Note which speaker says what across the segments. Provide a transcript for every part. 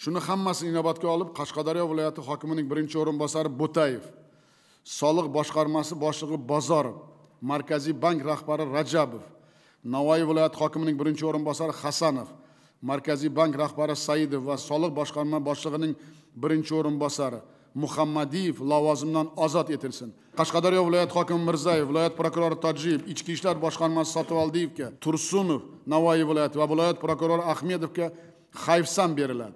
Speaker 1: Shuni hammasini inobatga olib, Qashqadaryo viloyati hokimining birinchi o'rinbosari Bo'tayev, Soliq boshqarmasi boshlig'i Bozorov, Markaziy bank rahbari Rajabov, Navoiy viloyati hokimining birinchi o'rinbosari Hasanov, Markaziy bank rahbari Saidov va soliq boshqarma boshlig'ining birinchi o'rinbosari Muhammadiyev lavozimdan ozod etilsin. Qashqadaryo viloyati hokimi Mirzayev, viloyat prokurori Tojiyev, Ichki ishlar boshqarmasi Sotivaldiyevga, Tursunov Navoiy viloyati va viloyat prokurori Ahmedovga hayfsan beriladi.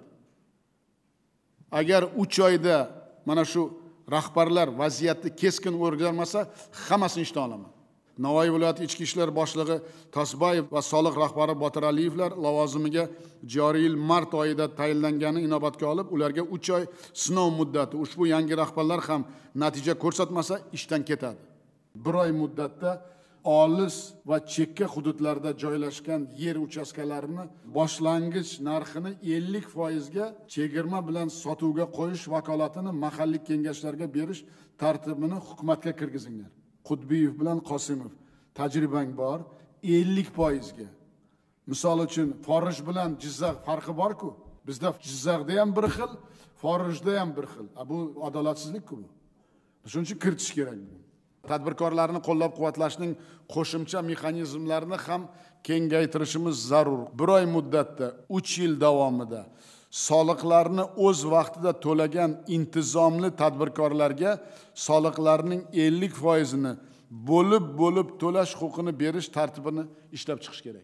Speaker 1: Agar 3 oyda mana shu rahbarlar vaziyatni keskin o'rganmasa, hammasini ishdan olaman. Navoiy viloyati ichki ishlar boshlig'i Tosbayev va soliq rahbari Botir Aliyevlar lavozimiga joriy yil mart oyida tayinlangani inobatga olib, ularga 3 oy sinov muddati. Ushbu yangi rahbarlar ham natija ko'rsatmasa, ishdan ketadi. 1 oy muddatda olis va chekka hududlarda joylashgan yer uchastkalarini boshlang'ich narxini 50% ga chegirma bilan sotuvga qo'yish vakolatini mahalliy kengashlarga berish tartibini hukumatga kirgizinglar. Qudbiyev bilan Qosimov, tajribang bor, 50% ga. Misol uchun, Forij bilan Jizzax farqi bor-ku. Bizda Jizzaxda ham bir xil, Forijda ham bir xil. Bu adolatsizlik-ku bu. Shuning uchun kiritish kerak. Tadbirkorlarni qo'llab-quvvatlashning qo'shimcha mexanizmlarini ham kengaytirishimiz zarur. 1 oy muddatda 3 yil davomida soliqlarni o'z vaqtida to'lagan intizomli tadbirkorlarga soliqlarning 50% ni bo'lib to'lash huquqini berish tartibini ishlab chiqish kerak.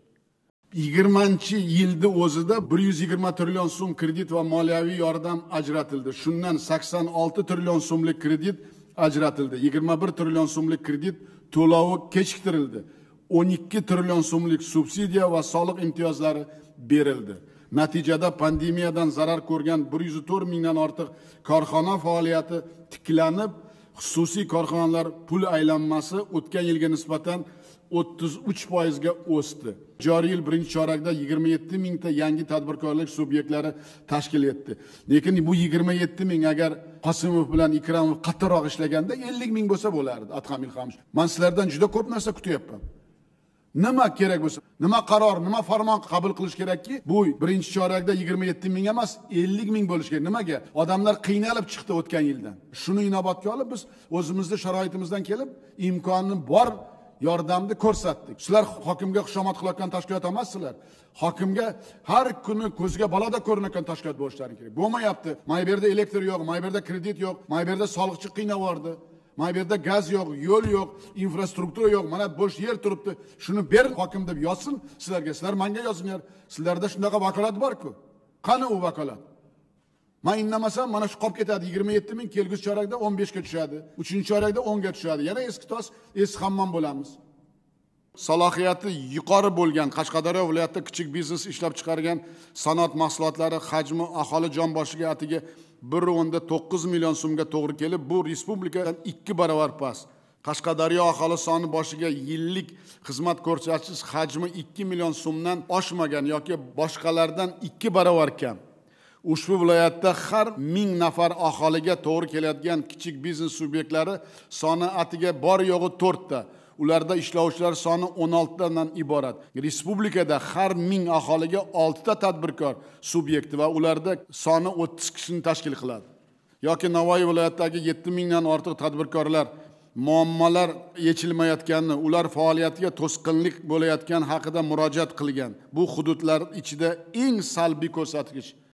Speaker 1: 20-yilda o'zida 120 trillion so'm kredit va moliyaviy yordam ajratildi. Shundan 86 trillion so'mlik kredit ajratildi. 21 trillion so'mlik kredit to'lovi kechiktirildi. 12 trillion so'mlik subsidiya va soliq imtiyozlari berildi. Natijada pandemiyadan zarar ko'rgan 104 mingdan ortiq korxona faoliyati tiklanib, xususiy korxonalar pul aylanmasi o'tgan yilga nisbatan 33% ga o'sdi. Joriy yil birinchi chorakda 27 mingta yangi tadbirkorlik subyektlari tashkil etdi. Lekin bu 27 ming agar Qosimov bilan Ikramov qattiqroq ishlaganda 50 ming bo'lsa bo'lardi. Adham Ilhomov. Men sizlardan juda ko'p narsa kutyapman. Nima kerak bo'lsa, nima qaror, nima farmon qabul qilish kerakki, bu birinchi chorakda 27 ming emas, 50 ming bo'lishi kerak. Nimaga? Odamlar qiynalib chiqdi o'tgan yildan. Shuni inobatga olib biz o'zimizning sharoitimizdan kelib imkonni bor yordamni ko'rsatdik. Sizlar hokimga xushomad qilayotgan tashkilot emassizlar. Hokimga har kuni ko'zga balada ko'rinayotgan tashkilot bo'lishlari kerak. Bo'lmayapti. Mana bu yerda elektr yo'q, mana bu yerda kredit yo'q, mana bu yerda soliqchi qiynavordi. Mana bu yerda gaz yo'q, yo'l yo'q, infrastruktura yo'q, mana bo'sh yer turibdi. Shuni ber hokim deb yozsin sizlarga. Sizlar menga yozinglar. Sizlarda shunaqa vakolat bor-ku. Qani u vakolat? Men indamasam mana shu qolib ketadi. 27 ming kelgusi chorakda 15 ga tushadi. 3-chi chorakda 10 ga tushadi. Yana eski tos, eski hammom bo'lamiz. Salohiyati yuqori bo'lgan Qashqadaryo viloyatida kichik biznes ishlab chiqargan sanoat mahsulotlari hajmi aholi jon boshiga atiga 1.9 million so'mga to'g'ri kelib, bu respublikadan 2 barobar past. Qashqadaryo aholi soni boshiga yillik xizmat ko'rsatish hajmi 2 million so'mdan oshmagan yoki boshqalardan 2 barobar kam. Ushbu viloyatda har 1000 nafar aholiga to'g'ri keladigan kichik biznes subyektlari soni atiga bor yo'g'i 4 ta. Ularda ishlovchilar soni 16 dan iborat. Respublikada har 1000 aholiga 6 ta tadbirkor subyekti va ularda soni 30 kishini tashkil qiladi. Yoki Navoiy viloyatidagi 7 mingdan ortiq tadbirkorlar muammolar yechilmayotganini, ular faoliyatiga to'sqinlik bo'layotgan haqida murojaat qilgan. Bu hududlar ichida eng salbiy ko'rsatkich.